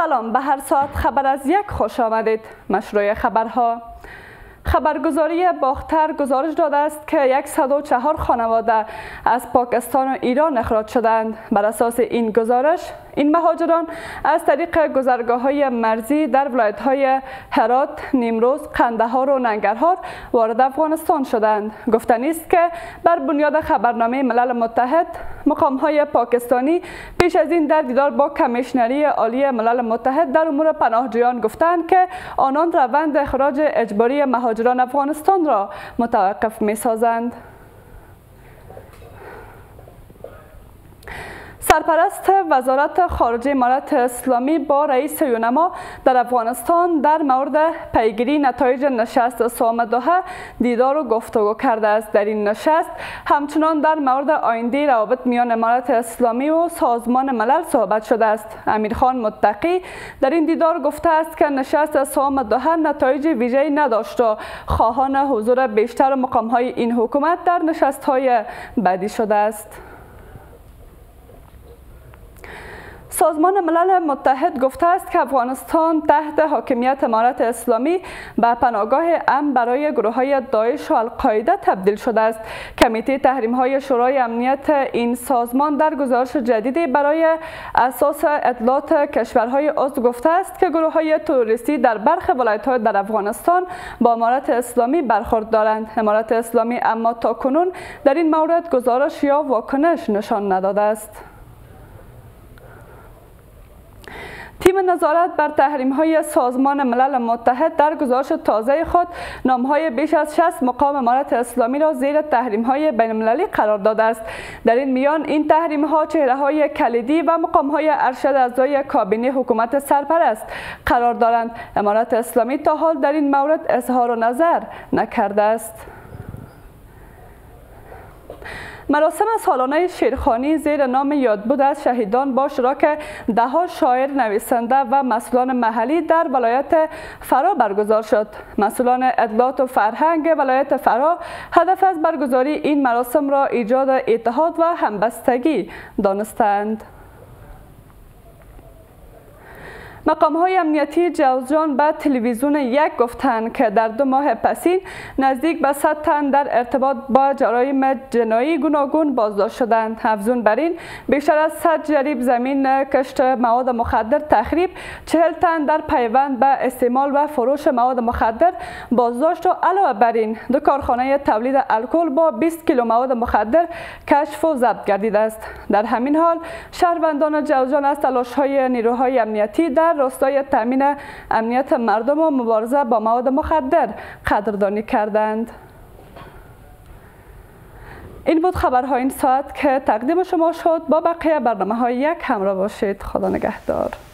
سلام، به هر ساعت خبر از یک خوش آمدید. مشروع خبرها. خبرگزاری باختر گزارش داده است که 104 خانواده از پاکستان و ایران اخراج شدند. بر اساس این گزارش این مهاجران از طریق گذرگاه‌های مرزی در ولایت‌های هرات، نیمروز، قندهار و ننگرهار وارد افغانستان شدند. گفتنی است که بر بنیاد خبرنامه ملل متحد مقام‌های پاکستانی پیش از این در دیدار با کمیشنری عالی ملل متحد در امور پناهجویان گفتند که آنان روند اخراج اجباری مهاجران افغانستان را متوقف می‌سازند. سرپرست وزارت خارجه امارت اسلامی با رئیس یونما در افغانستان در مورد پیگیری نتایج نشست سوم دوحه دیدار و گفتگو کرده است. در این نشست همچنان در مورد آینده روابط میان امارت اسلامی و سازمان ملل صحبت شده است. امیرخان متقی در این دیدار گفته است که نشست سوم دوحه نتایج ویژه‌ای نداشت و خواهان حضور بیشتر مقام‌های این حکومت در نشست‌های بعدی شده است. سازمان ملل متحد گفته است که افغانستان تحت حاکمیت امارت اسلامی به پناهگاه امن برای گروه‌های داعش و القاعده تبدیل شده است. کمیته تحریم‌های شورای امنیت این سازمان در گزارش جدیدی برای اساس اطلاعات کشورهای عضو گفته است که گروه‌های تروریستی در برخی ولایت‌ها در افغانستان با امارت اسلامی برخورد دارند. امارت اسلامی اما تاکنون در این مورد گزارش یا واکنش نشان نداده است. تیم نظارت بر تحریم‌های سازمان ملل متحد در گزارش تازه خود نام‌های بیش از 60 مقام امارت اسلامی را زیر تحریم‌های بین‌المللی قرار داده است. در این میان این تحریم‌ها چهره‌های کلیدی و مقام‌های ارشد اعضای کابینه حکومت سرپرست قرار دارند. امارت اسلامی تا حال در این مورد اظهار نظر نکرده است. مراسم سالانه شیرخوانی زیر نام یادبود از شهیدان با اشتراک ده‌ها شاعر، نویسنده و مسئولان محلی در ولایت فرا برگزار شد. مسئولان اطلاعات و فرهنگ ولایت فرا هدف از برگزاری این مراسم را ایجاد اتحاد و همبستگی دانستند. مقام‌های امنیتی جوزجان به تلویزیون یک گفتند که در 2 ماه پسین نزدیک به 100 تن در ارتباط با جرایم جنایی گوناگون بازداشت شدند. افزون بر این بیشتر از 100 جریب زمین کشت مواد مخدر تخریب، 40 تن در پیوند به استعمال و فروش مواد مخدر بازداشت و علاوه بر این 2 کارخانه تولید الکل با 20 کیلو مواد مخدر کشف و ضبط گردیده است. در همین حال شهروندان جوزجان از تلاش‌های نیروهای امنیتی در راستای تامین امنیت مردم و مبارزه با مواد مخدر قدردانی کردند. این بود خبرهای این ساعت که تقدیم شما شد. با بقیه برنامه‌های یک همراه باشید. خدا نگهدار.